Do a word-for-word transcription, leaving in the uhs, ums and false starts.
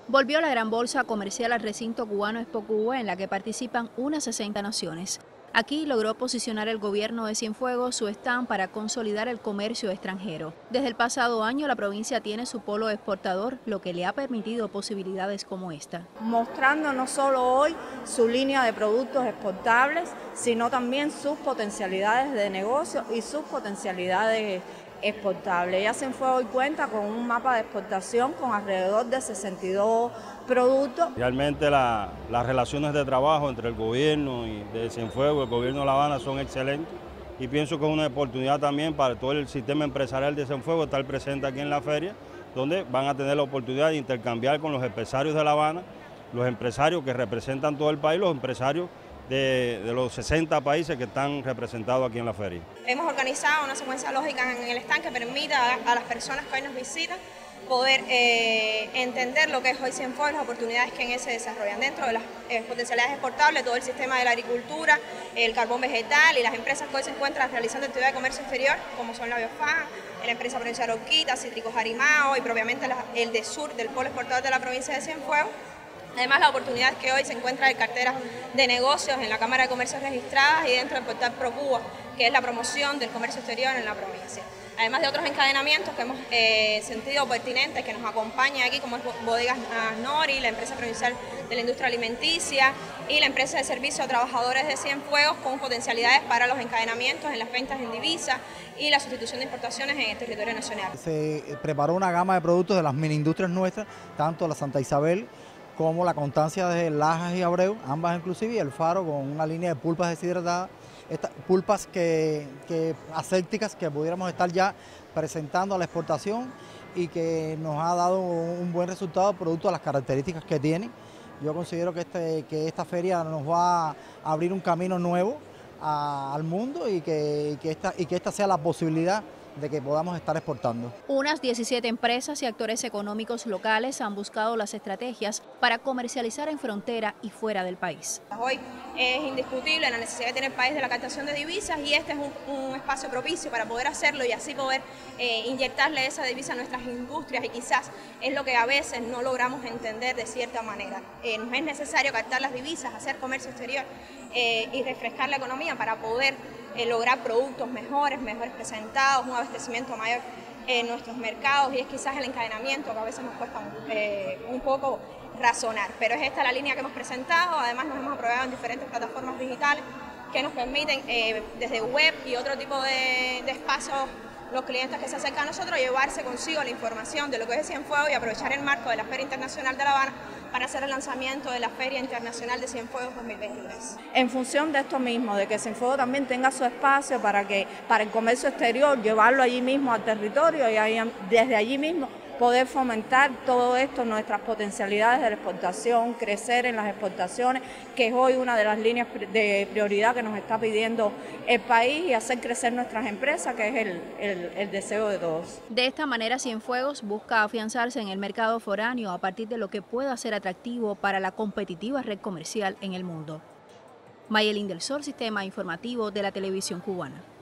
Volvió la gran bolsa comercial al recinto cubano Expo Cuba, en la que participan unas sesenta naciones. Aquí logró posicionar el gobierno de Cienfuegos su stand para consolidar el comercio extranjero. Desde el pasado año la provincia tiene su polo exportador, lo que le ha permitido posibilidades como esta. Mostrando no solo hoy su línea de productos exportables, sino también sus potencialidades de negocio y sus potencialidades exportables. Ya Cienfuegos hoy cuenta con un mapa de exportación con alrededor de sesenta y dos productos. Realmente la, las relaciones de trabajo entre el gobierno y de Cienfuegos, el gobierno de La Habana, son excelentes, y pienso que es una oportunidad también para todo el sistema empresarial de Cienfuegos estar presente aquí en la feria, donde van a tener la oportunidad de intercambiar con los empresarios de La Habana, los empresarios que representan todo el país, los empresarios De, de los sesenta países que están representados aquí en la feria. Hemos organizado una secuencia lógica en el stand que permita a, a las personas que hoy nos visitan poder eh, entender lo que es hoy Cienfuegos, las oportunidades que en él se desarrollan dentro de las eh, potencialidades exportables, todo el sistema de la agricultura, el carbón vegetal y las empresas que hoy se encuentran realizando actividad de comercio exterior, como son la Biofan, la empresa provincial Orquita, Cítricos Arimao y propiamente la, el de Sur del polo exportador de la provincia de Cienfuegos. Además, la oportunidad que hoy se encuentra en carteras de negocios en la Cámara de Comercio registradas y dentro del portal ProCuba, que es la promoción del comercio exterior en la provincia. Además de otros encadenamientos que hemos eh, sentido pertinentes, que nos acompañan aquí, como es Bodegas Nori, la empresa provincial de la industria alimenticia y la empresa de servicio a trabajadores de Cienfuegos, con potencialidades para los encadenamientos en las ventas en divisa y la sustitución de importaciones en el territorio nacional. Se preparó una gama de productos de las mini industrias nuestras, tanto la Santa Isabel como la Constancia de Lajas y Abreu, ambas inclusive, y el Faro con una línea de pulpas deshidratadas, estas pulpas que, que, asépticas que pudiéramos estar ya presentando a la exportación y que nos ha dado un buen resultado producto de las características que tienen. Yo considero que, este, que esta feria nos va a abrir un camino nuevo a, al mundo y que, y, que esta, y que esta sea la posibilidad de que podamos estar exportando. Unas diecisiete empresas y actores económicos locales han buscado las estrategias para comercializar en frontera y fuera del país. Hoy es indiscutible la necesidad que tiene el país de la captación de divisas y este es un, un espacio propicio para poder hacerlo y así poder eh, inyectarle esa divisa a nuestras industrias, y quizás es lo que a veces no logramos entender de cierta manera. Eh, nos es necesario captar las divisas, hacer comercio exterior eh, y refrescar la economía para poder eh, lograr productos mejores, mejores presentados, un abastecimiento mayor en nuestros mercados, y es quizás el encadenamiento que a veces nos cuesta un, eh, un poco razonar, pero es esta la línea que hemos presentado. Además nos hemos aprobado en diferentes plataformas digitales que nos permiten eh, desde web y otro tipo de, de espacios, los clientes que se acercan a nosotros, llevarse consigo la información de lo que es Cienfuegos y aprovechar el marco de la Feria Internacional de La Habana para hacer el lanzamiento de la Feria Internacional de Cienfuegos dos mil veintitrés. En función de esto mismo, de que Cienfuegos también tenga su espacio para, que, para el comercio exterior, llevarlo allí mismo al territorio y ahí, desde allí mismo poder fomentar todo esto, nuestras potencialidades de la exportación, crecer en las exportaciones, que es hoy una de las líneas de prioridad que nos está pidiendo el país, y hacer crecer nuestras empresas, que es el, el, el deseo de todos. De esta manera, Cienfuegos busca afianzarse en el mercado foráneo a partir de lo que pueda ser atractivo para la competitiva red comercial en el mundo. Mayelín del Sol, Sistema Informativo de la Televisión Cubana.